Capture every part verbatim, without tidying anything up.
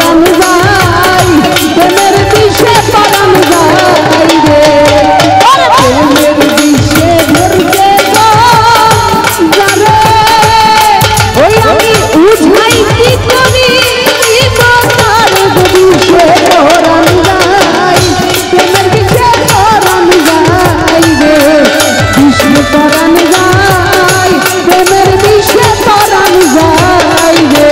পরাণ যায় প্রেমের বিষে পরাণ যায় রে প্রেমের বিষে ধরতে যারে ওই আমি উঠাই কি করি তার বিষে পরাণ যায় প্রেমের বিষে পরাণ যায় রে বিষে পরাণ যায় প্রেমের বিষে পরাণ যায় রে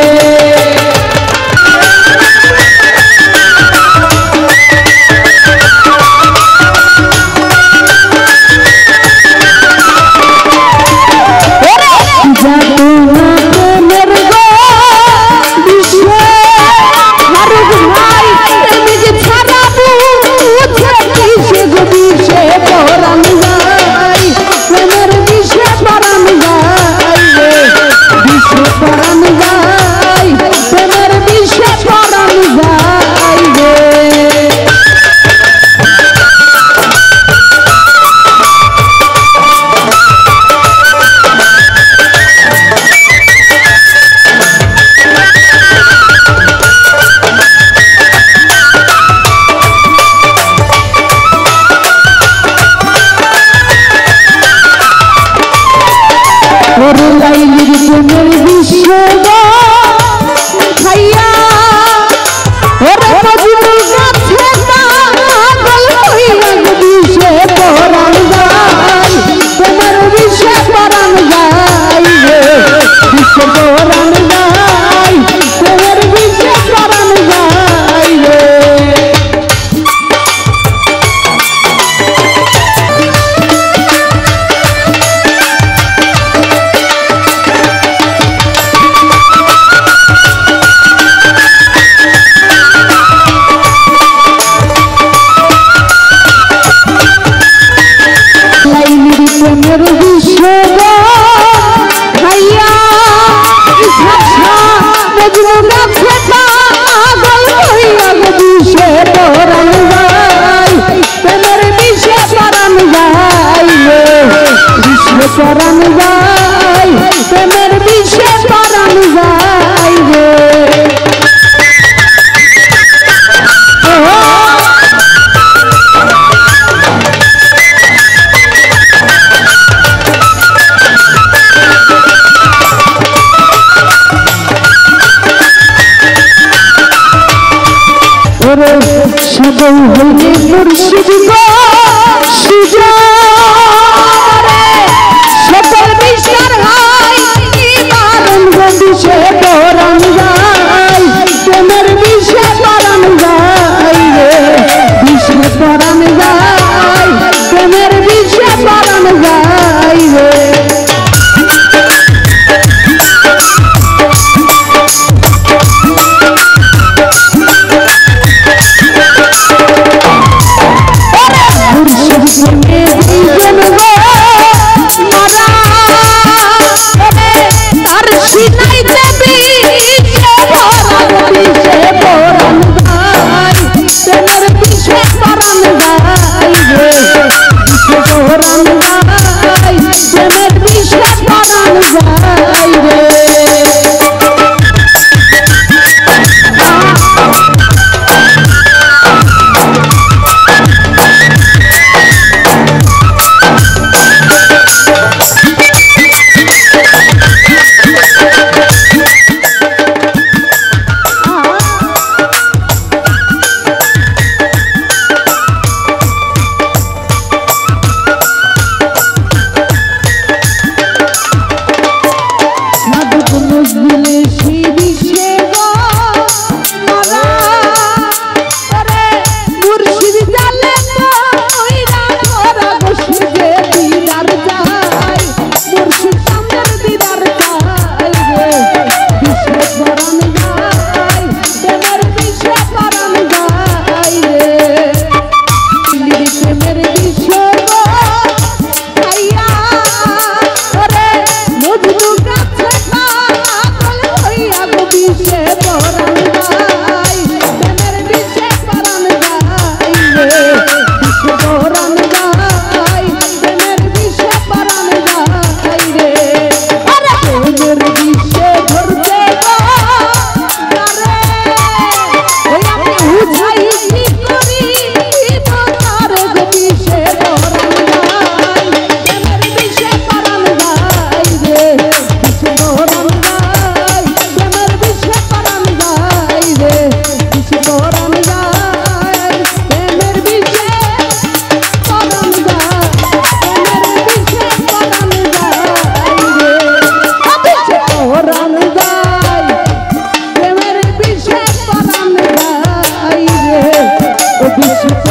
পরাণ যায় প্রেমের বিষে পরাণ যায় রে ওরে সদৌ হইলে মুর্শিদ গো সুজা সকল বিষ্ণার হাই মারণ বিষে পরাণ যায় প্রেমের বিষে পরাণ যায় রে বিষে পরাণ যায় প্রেমের বিষে পরাণ যায় রে মুর্শিদ বিশ্ব